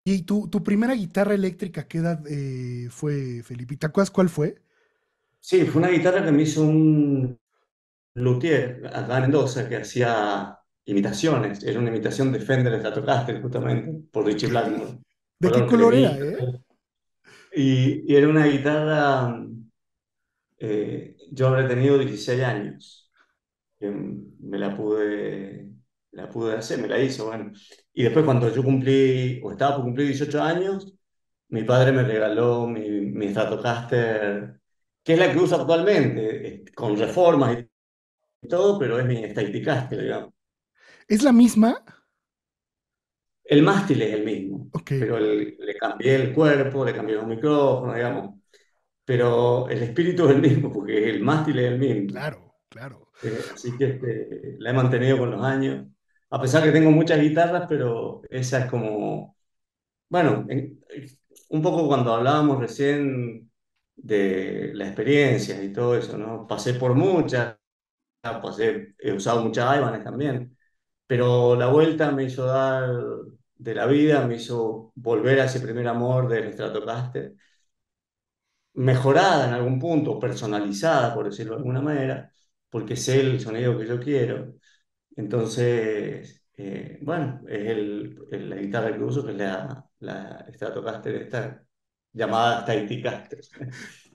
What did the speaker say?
Y tu primera guitarra eléctrica, ¿qué edad fue, Felipe? ¿Te acuerdas cuál fue? Sí, fue una guitarra que me hizo un luthier acá en Mendoza que hacía imitaciones. Era una imitación de Fender Stratocaster, justamente, por Ok. Richie Blackmore. ¿De qué Color color era, cremita. eh? Y era una guitarra, yo habré tenido 16 años, que la pude hacer, me la hizo, bueno. Y después cuando yo cumplí, o estaba por cumplir 18 años, mi padre me regaló mi Stratocaster, que es la que uso actualmente, con reformas y todo, pero es mi Stratocaster, digamos. ¿Es la misma? El mástil es el mismo, Ok, pero le cambié el cuerpo, le cambié los micrófonos, digamos, pero el espíritu es el mismo, porque el mástil es el mismo. claro, claro. Así que la he mantenido con los años, a pesar que tengo muchas guitarras, pero esa es como, bueno, un poco cuando hablábamos recién de la experiencia y todo eso, ¿no? Pasé por muchas, he usado muchas Ibanez también, pero la vuelta me hizo dar de la vida, me hizo volver a ese primer amor del Stratocaster, mejorada en algún punto, personalizada, por decirlo de alguna manera, porque sé el sonido que yo quiero. Entonces, bueno, la guitarra que uso, que es la Stratocaster esta, llamada Stratocaster.